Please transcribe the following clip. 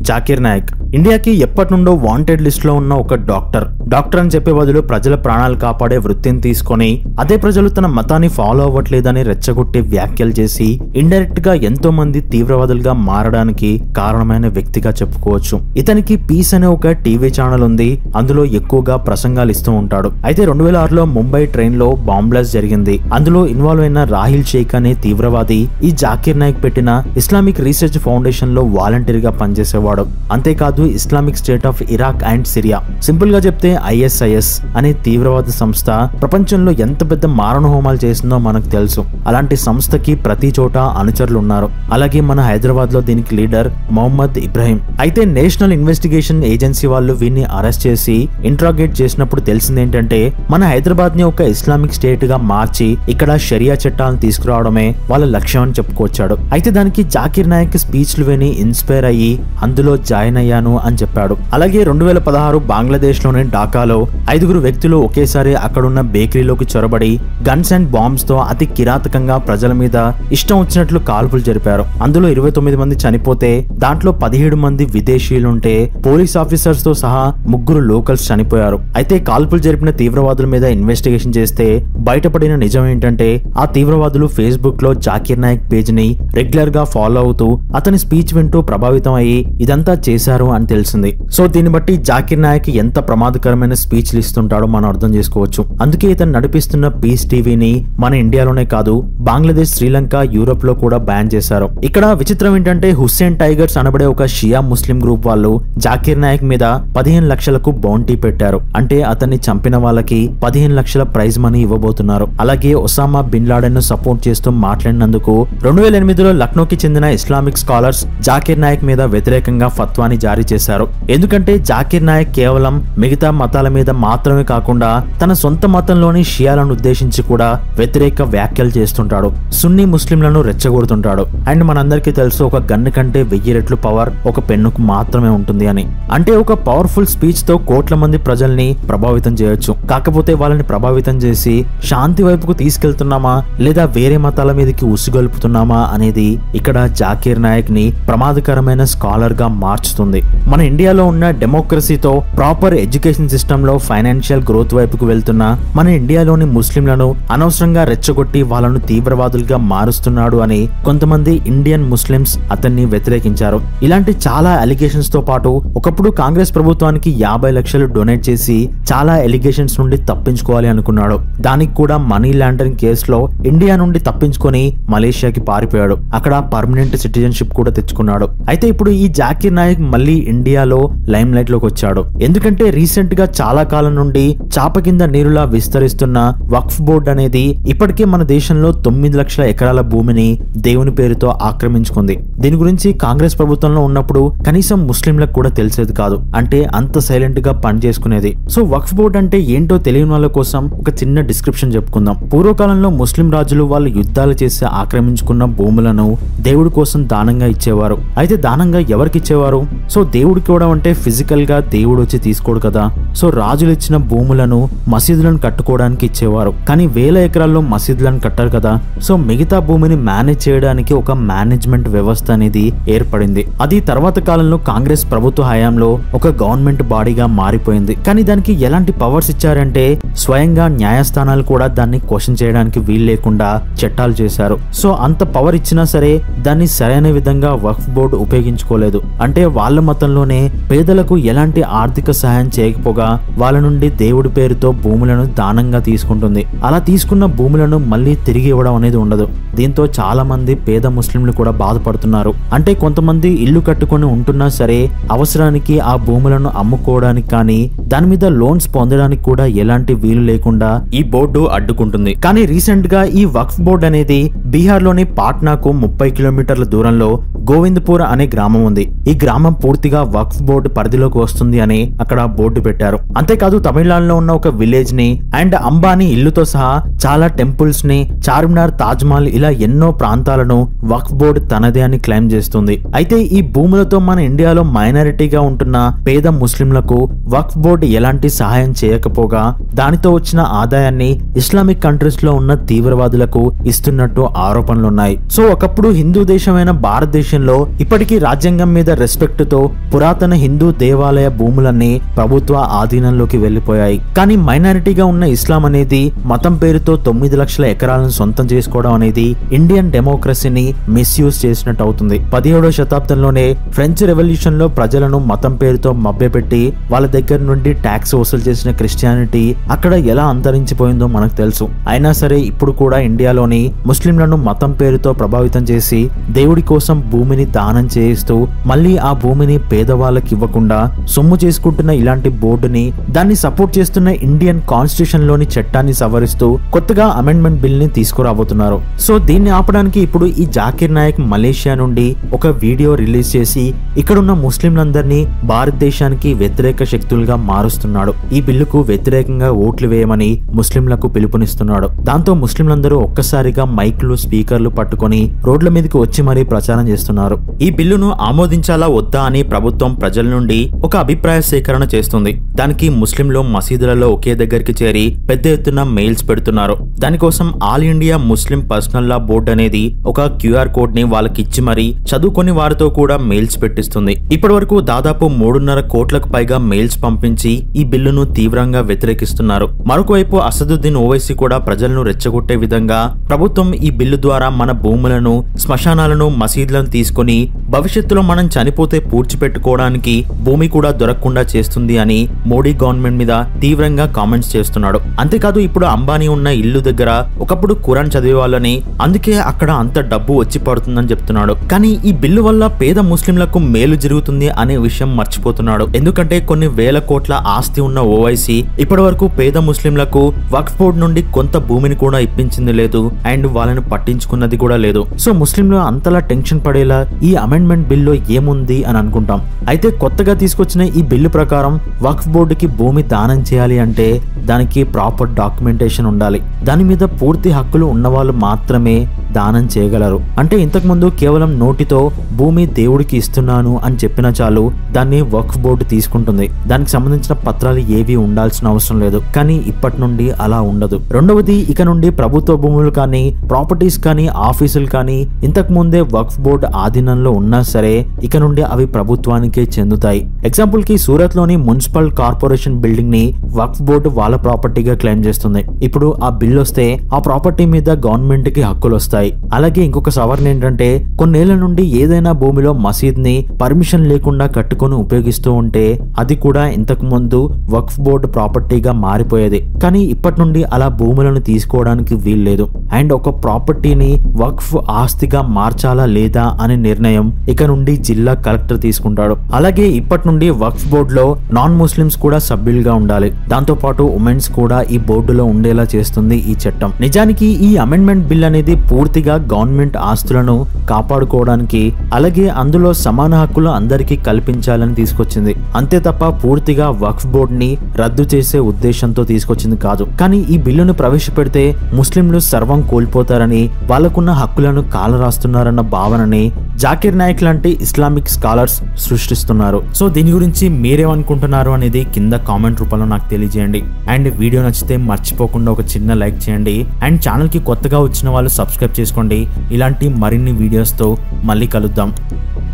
జాకిర్ నాయక్ ఇండియాకి ఎప్పటి నుండో వాంటెడ్ లిస్ట్ లో ఉన్న ఒక డాక్టర్ అని చెప్పే బదులు ప్రజల ప్రాణాలు కాపాడే వృత్తిని తీసుకొని అదే ప్రజలు తన మతాన్ని ఫాలో అవ్వట్లేదని రెచ్చగొట్టే వ్యాఖ్యలు చేసి ఇండైరెక్ట్ గా ఎంతో మంది తీవ్రవాదులుగా మారడానికి కారణమైన వ్యక్తిగా చెప్పుకోవచ్చు. ఇతనికి పీస్ అనే ఒక టీవీ ఛానల్ ఉంది. అందులో ఎక్కువగా ప్రసంగాలు ఇస్తూ ఉంటాడు. అయితే 2006లో ముంబై ట్రైన్ లో బాంబ్ బ్లాస్ట్ జరిగింది. అందులో ఇన్వాల్వ్ అయిన రాహిల్ షేక్ అనే తీవ్రవాది ఈ జాకిర్ నాయక్ పెట్టిన ఇస్లామిక్ రీసెర్చ్ ఫౌండేషన్ లో వాలంటీర్ గా పనిచేసేవాడు. అంతేకాదు Islamic state of Iraq and Syria, simple గా చెప్తే ISIS అనే తీవ్రవాద సంస్థ ప్రపంచంలో ఎంత పెద్ద మారణ హోమాలు చేసిందో మనకు తెలుసు. అలాంటి సంస్థకి ప్రతి చోట అనుచరులు ఉన్నారు. అలాగే మన హైదరాబాద్ లో దీనికి లీడర్ మొహమ్మద్ ఇబ్రాహీం. అయితే నేషనల్ ఇన్వెస్టిగేషన్ ఏజెన్సీ వాళ్ళు వీరిని అరెస్ట్ చేసి ఇంట్రాగేట్ చేసినప్పుడు తెలిసింది ఏంటంటే మన హైదరాబాద్ ని ఒక ఇస్లామిక్ స్టేట్ గా మార్చి ఇక్కడ షరియా చట్టాలను తీసుకురావడమే వాళ్ళ లక్ష్యం అని చెప్పుకొచ్చాడు. అయితే దానికి జాకిర్ నాయక్ స్పీచ్లు విని ఇన్స్పైర్ అయ్యి అందులో జాయిన్ అయ్యాను అని చెప్పాడు. అలాగే 2016 బంగ్లాదేశ్ లోని ఢాకాలో 5 వ్యక్తులు ఒకేసారి అక్కడున్న బేకరీలోకి చొరబడి గన్స్ అండ్ బాంబ్స్ తో అతి కిరాతకంగా ప్రజల మీద ఇష్టం వచ్చినట్లు కాల్పులు జరిపారు. అందులో 29 మంది చనిపోతే దాంట్లో 17 మంది విదేశీయులుంటే పోలీస్ ఆఫీసర్స్ తో సహా 3 లోకల్స్ చనిపోయారు. అయితే కాల్పులు జరిపిన తీవ్రవాదుల మీద ఇన్వెస్టిగేషన్ చేస్తే బయటపడిన నిజం ఏంటంటే ఆ తీవ్రవాదులు ఫేస్బుక్ లో జాకిర్ నాయక్ పేజ్ ని రెగ్యులర్ గా ఫాలో అవుతూ అతని స్పీచ్ వింటూ ప్రభావితం అయ్యి ఇదంతా చేశారు అని తెలిసింది. సో దీన్ని బట్టి జాకిర్ నాయక్ ఎంత ప్రమాదకరమైన స్పీచ్లు ఇస్తుంటాడో మనం అర్థం చేసుకోవచ్చు. అందుకే ఇతను నడిపిస్తున్న పీస్ టీవీని మన ఇండియాలోనే కాదు బంగ్లాదేశ్, శ్రీలంక, యూరోప్ లో కూడా బ్యాన్ చేశారు. ఇక్కడ విచిత్రం ఏంటంటే హుస్సేన్ టైగర్స్ అనబడే ఒక షియా ముస్లిం గ్రూప్ వాళ్ళు జాకిర్ నాయక్ మీద 15 లక్షలకు బౌంటీ పెట్టారు. అంటే అతన్ని చంపిన వాళ్ళకి 15 లక్షల ప్రైజ్ మనీ ఇవ్వబోతున్నారు. అలాగే ఒసామా బిన్ లాడెన్ ను సపోర్ట్ చేస్తూ మాట్లాడినందుకు 2008లో లక్నోకి చెందిన ఇస్లామిక్ స్కాలర్స్ జాకిర్ నాయక్ మీద వ్యతిరేకంగా ఫత్వాని జారీ చేశారు. ఎందుకంటే జాకిర్ నాయక్ కేవలం మిగతా మతాల మీద మాత్రమే కాకుండా తన సొంత మతంలోని షియాలను ఉద్దేశించి కూడా వ్యతిరేక వ్యాఖ్యలు చేస్తుంటాడు. సున్నీ ముస్లింలను రెచ్చగొడుతుంటాడు. అండ్ మనందరికీ తెలుసు ఒక గన్ను కంటే 1000 రెట్లు పవర్ ఒక పెన్నుకు మాత్రమే ఉంటుంది అని. అంటే ఒక పవర్ఫుల్ స్పీచ్ తో కోట్ల మంది ప్రజల్ని ప్రభావితం చేయొచ్చు. కాకపోతే వాళ్ళని ప్రభావితం చేసి శాంతి వైపుకు తీసుకెళ్తున్నామా లేదా వేరే మతాల మీదకి ఉసుగొల్పుతున్నామా అనేది ఇక్కడ జాకిర్ నాయక్ ని ప్రమాదకరమైన స్కాలర్ గా మార్చుతుంది. మన ఇండియాలో ఉన్న డెమోక్రసీతో ప్రాపర్ ఎడ్యుకేషన్ సిస్టమ్ లో ఫైనాన్షియల్ గ్రోత్ వైపుకు వెళ్తున్న మన ఇండియాలోని ముస్లింలను అనవసరంగా రెచ్చగొట్టి వాళ్ళను తీవ్రవాదులుగా మారుస్తున్నాడు అని కొంతమంది ఇండియన్ ముస్లిమ్స్ అతన్ని వ్యతిరేకించారు. ఇలాంటి చాలా అలిగేషన్స్ తో పాటు ఒకప్పుడు కాంగ్రెస్ ప్రభుత్వానికి 50 లక్షలు డొనేట్ చేసి చాలా ఎలిగేషన్స్ నుండి తప్పించుకోవాలి అనుకున్నాడు. దానికి కూడా మనీ లాండరింగ్ కేసులో ఇండియా నుండి తప్పించుకొని మలేషియాకి పారిపోయాడు. అక్కడ పర్మనెంట్ సిటిజన్షిప్ కూడా తెచ్చుకున్నాడు. అయితే ఇప్పుడు ఈ జాకిర్ నాయక్ మళ్ళీ ఇండియాలో లైమ్ లైట్ లోకి వచ్చాడు. ఎందుకంటే రీసెంట్ గా చాలా కాలం నుండి చాప కింద నీరులా విస్తరిస్తున్న వక్ఫ్ బోర్డ్ అనేది ఇప్పటికే మన దేశంలో 9 లక్షల ఎకరాల భూమిని దేవుని పేరుతో ఆక్రమించుకుంది. దీని గురించి కాంగ్రెస్ ప్రభుత్వంలో ఉన్నప్పుడు కనీసం ముస్లింలకు కూడా తెలిసేది కాదు. అంటే అంత సైలెంట్ గా పని చేసుకునేది. సో వక్ఫ్ బోర్డ్ అంటే ఏంటో తెలియని వాళ్ళ కోసం ఒక చిన్న డిస్క్రిప్షన్ చెప్పుకుందాం. పూర్వకాలంలో ముస్లిం రాజులు వాళ్ళు యుద్ధాలు చేసి ఆక్రమించుకున్న భూములను దేవుడి కోసం దానంగా ఇచ్చేవారు. అయితే దానంగా ఎవరికి ఇచ్చేవారు? సో దేవుడికి ఇవ్వడం అంటే ఫిజికల్ గా దేవుడు వచ్చి తీసుకోడు కదా. సో రాజులు ఇచ్చిన భూములను మసీదులను కట్టుకోవడానికి ఇచ్చేవారు. కానీ వేల ఎకరాల్లో మసీదులను కట్టారు కదా. సో మిగతా భూమిని మేనేజ్ చేయడానికి ఒక మేనేజ్మెంట్ వ్యవస్థ అనేది ఏర్పడింది. అది తర్వాత కాలంలో కాంగ్రెస్ ప్రభుత్వ హయాంలో ఒక గవర్నమెంట్ బాడీగా మారిపోయింది. కానీ దానికి ఎలాంటి పవర్స్ ఇచ్చారంటే స్వయంగా న్యాయస్థానాలు కూడా దాన్ని క్వశ్చన్ చేయడానికి వీలు లేకుండా చట్టాలు చేశారు. సో అంత పవర్ ఇచ్చినా సరే దాన్ని సరైన విధంగా వక్ఫ్ బోర్డు ఉపయోగించుకోలేదు. అంటే వాళ్ళ మతంలోనే పేదలకు ఎలాంటి ఆర్థిక సహాయం చేయకపోగా వాళ్ళ నుండి దేవుడి పేరుతో భూములను దానంగా తీసుకుంటుంది. అలా తీసుకున్న భూములను మళ్ళీ తిరిగి ఇవ్వడం అనేది ఉండదు. దీంతో చాలా మంది పేద ముస్లింలు కూడా బాధపడుతున్నారు. అంటే కొంతమంది ఇల్లు కట్టుకొని ఉంటున్నా సరే అవసరానికి ఆ భూములను అమ్ముకోవడానికి కానీ దాని మీద లోన్స్ పొందడానికి కూడా ఎలాంటి వీలు లేకుండా ఈ బోర్డు అడ్డుకుంటుంది. కానీ రీసెంట్ గా ఈ వక్ఫ్ బోర్డు అనేది బీహార్ లోని పాట్నాకు 30 కిలోమీటర్ల దూరంలో గోవిందపూర్ అనే గ్రామం ఉంది. ఈ గ్రామం పూర్తిగా వక్ఫ్ బోర్డు పరిధిలోకి వస్తుంది అని అక్కడ బోర్డు పెట్టారు. అంతేకాదు తమిళనాడులో ఉన్న ఒక విలేజ్ ని అండ్ అంబానీ ఇల్లుతో సహా చాలా టెంపుల్స్ ని, చార్మినార్, తాజ్ మహల్ ఇలా ఎన్నో ప్రాంతాలను వక్ఫ్ బోర్డు తనదే అని క్లెయిమ్ చేస్తుంది. అయితే ఈ భూములతో మన ఇండియాలో మైనారిటీగా ఉంటున్న పేద ముస్లింలకు వక్ఫ్ బోర్డు ఎలాంటి సహాయం చేయకపోగా దానితో వచ్చిన ఆదాయాన్ని ఇస్లామిక్ కంట్రీస్ లో ఉన్న తీవ్రవాదులకు ఇస్తున్నట్టు ఆరోపణలున్నాయి. సో ఒకప్పుడు హిందూ దేశమైన భారతదేశం కాన్స్టిట్యూషన్ లో ఇప్పటికీ రాజ్యాంగం మీద రెస్పెక్ట్ తో పురాతన హిందూ దేవాలయ భూములన్నీ ప్రభుత్వ ఆధీనంలోకి వెళ్లిపోయాయి. కానీ మైనారిటీగా ఉన్న ఇస్లాం అనేది మతం పేరుతో 9 లక్షల ఎకరాలను సొంతం చేసుకోవడం అనేది ఇండియన్ డెమోక్రసీని మిస్యూజ్ చేసినట్టు అవుతుంది. 17వ శతాబ్దంలోనే ఫ్రెంచ్ రెవల్యూషన్ లో ప్రజలను మతం పేరుతో మభ్యపెట్టి వాళ్ళ దగ్గర నుండి ట్యాక్స్ వసూలు చేసిన క్రిస్టియానిటీ అక్కడ ఎలా అంతరించిపోయిందో మనకు తెలుసు. అయినా సరే ఇప్పుడు కూడా ఇండియాలోని ముస్లింలను మతం పేరుతో ప్రభావితం చేసి దేవుడి కోసం భూమిని దానం చేయిస్తూ మళ్ళీ ఆ భూమిని పేదవాళ్ళకి ఇవ్వకుండా సొమ్ము చేసుకుంటున్న ఇలాంటి బోర్డుని, దాన్ని సపోర్ట్ చేస్తున్న ఇండియన్ కాన్స్టిట్యూషన్ లోని చట్టాన్ని సవరిస్తూ కొత్తగా అమెండ్మెంట్ బిల్ ని తీసుకురాబోతున్నారు. సో దీన్ని ఆపడానికి ఇప్పుడు ఈ జాకిర్ నాయక్ మలేషియా నుండి ఒక వీడియో రిలీజ్ చేసి ఇక్కడున్న ముస్లింలందరినీ భారతదేశానికి వ్యతిరేక శక్తులుగా మారుస్తున్నాడు. ఈ బిల్లుకు వ్యతిరేకంగా ఓట్లు వేయమని ముస్లింలకు పిలుపునిస్తున్నాడు. దాంతో ముస్లింలందరూ ఒక్కసారిగా మైక్లు, స్పీకర్లు పట్టుకొని రోడ్ల మీదకి వచ్చి మరీ ప్రచారం చేస్తున్నారు. ఈ బిల్లును ఆమోదించాలా వద్దా అని ప్రభుత్వం ప్రజల నుండి ఒక అభిప్రాయ సేకరణ చేస్తుంది. దానికి ముస్లింలు మసీదులలో ఒకే దగ్గరికి చేరి పెద్ద ఎత్తున మెయిల్స్ పెడుతున్నారు. దానికోసం all India Muslim personal law board అనేది ఒక QR కోడ్ ని వాళ్ళకిచ్చి మరీ చదువుకొని వారితో కూడా మెయిల్స్ పెట్టిస్తుంది. ఇప్పటి వరకు దాదాపు 3.5 కోట్లకు పైగా మెయిల్స్ పంపించి ఈ బిల్లును తీవ్రంగా వ్యతిరేకిస్తున్నారు. మరొకవైపు అసదుద్దీన్ ఓవైసీ కూడా ప్రజలను రెచ్చగొట్టే విధంగా ప్రభుత్వం ఈ బిల్లు ద్వారా మన భూములను, శ్మశానాలను, మసీదులను తీసుకుని భవిష్యత్తులో మనం చనిపోతే పూడ్చిపెట్టుకోవడానికి భూమి కూడా దొరకకుండా చేస్తుంది అని మోడీ గవర్నమెంట్ మీద తీవ్రంగా కామెంట్స్ చేస్తున్నాడు. అంతేకాదు ఇప్పుడు అంబానీ ఉన్న ఇల్లు దగ్గర ఒకప్పుడు ఖురాన్ చదివే వాళ్ళని, అందుకే అక్కడ అంత డబ్బు వచ్చి పడుతుందని చెప్తున్నాడు. కానీ ఈ బిల్లు వల్ల పేద ముస్లింలకు మేలు జరుగుతుంది అనే విషయం మర్చిపోతున్నాడు. ఎందుకంటే కొన్ని వేల కోట్ల ఆస్తి ఉన్న ఓవైసీ ఇప్పటి వరకు పేద ముస్లింలకు వక్ఫ్ బోర్డు నుండి కొంత భూమిని కూడా ఇప్పించింది లేదు అండ్ వాళ్ళని పట్టించుకున్నది కూడా లేదు. సో ముస్లింలు అంతలా టెన్షన్ పడేలా ఈ అమెండ్మెంట్ బిల్లో ఏముంది అని అనుకుంటాం. అయితే కొత్తగా తీసుకొచ్చిన ఈ బిల్లు ప్రకారం వక్ఫ్ బోర్డుకి భూమి దానం చేయాలి అంటే దానికి ప్రాపర్ డాక్యుమెంటేషన్ ఉండాలి. దాని మీద పూర్తి హక్కులు ఉన్నవాళ్ళు మాత్రమే దానం చేయగలరు. అంటే ఇంతకు ముందు కేవలం నోటితో భూమి దేవుడికి ఇస్తున్నాను అని చెప్పినా చాలు దాన్ని వక్ఫ్ బోర్డు తీసుకుంటుంది. దానికి సంబంధించిన పత్రాలు ఏవి ఉండాల్సిన అవసరం లేదు. కానీ ఇప్పటి నుండి అలా ఉండదు. రెండవది, ఇక నుండి ప్రభుత్వ భూములు కానీ, ప్రాపర్టీస్ కానీ, ఆఫీసులు కానీ ఇంతకు ముందే వక్ఫ్ బోర్డు ఆధీనంలో ఉన్నా సరే ఇక నుండి అవి ప్రభుత్వానికే చెందుతాయి. ఎగ్జాంపుల్ కి సూరత్ లోని మున్సిపల్ కార్పొరేషన్ బిల్డింగ్ ని వక్ఫ్ బోర్డు వాళ్ళ ప్రాపర్టీగా క్లెయిమ్ చేస్తుంది. ఇప్పుడు ఆ బిల్ వస్తే ఆ ప్రాపర్టీ మీద గవర్నమెంట్ కి హక్కులు వస్తాయి. అలాగే ఇంకొక సవరణ ఏంటంటే కొన్నేళ్ల నుండి ఏదైనా భూమిలో మసీద్ ని పర్మిషన్ లేకుండా కట్టుకొని ఉపయోగిస్తూ ఉంటే అది కూడా ఇంతకు ముందు వక్ఫ్ బోర్డు ప్రాపర్టీగా మారిపోయేది. కానీ ఇప్పటి నుండి అలా భూములను తీసుకోవడానికి వీల్లేదు. అండ్ ఒక ప్రాపర్టీని వక్ఫ్ ఆస్తిగా మార్చాలా లేదా అనే నిర్ణయం ఇక నుండి జిల్లా కలెక్టర్ తీసుకుంటాడు. అలాగే ఇప్పటి నుండి వక్ఫ్ బోర్డులో నాన్ ముస్లిమ్స్ కూడా సభ్యులుగా ఉండాలి. దాంతో పాటు ఉమెన్స్ కూడా ఈ బోర్డులో ఉండేలా చేస్తుంది ఈ చట్టం. నిజానికి ఈ అమెండ్మెంట్ బిల్ అనేది పూర్తిగా గవర్నమెంట్ ఆస్తులను కాపాడుకోవడానికి, అలాగే అందులో సమాన హక్కులు అందరికీ కల్పించాలని తీసుకొచ్చింది. అంతే తప్ప పూర్తిగా వక్ఫ్ బోర్డు ని రద్దు చేసే ఉద్దేశంతో తీసుకొచ్చింది కాదు. కానీ ఈ బిల్లును ప్రవేశపెడితే ముస్లింలు సర్వం కోల్పోతారని, వాళ్లకున్న హక్కులను కాలరాస్తున్నారన్న భావనని జాకిర్ నాయక్ లాంటి ఇస్లామిక్ స్కాలర్స్ సృష్టిస్తున్నారు. సో దీని గురించి మీరేమనుకుంటున్నారు అనేది కింద కామెంట్ రూపంలో నాకు తెలియజేయండి. అండ్ వీడియో నచ్చితే మర్చిపోకుండా ఒక చిన్న లైక్ చేయండి. అండ్ ఛానల్ కి కొత్తగా వచ్చిన వాళ్ళు సబ్స్క్రైబ్ చేసుకోండి. ఇలాంటి మరిన్ని వీడియోస్తో మళ్ళీ కలుద్దాం.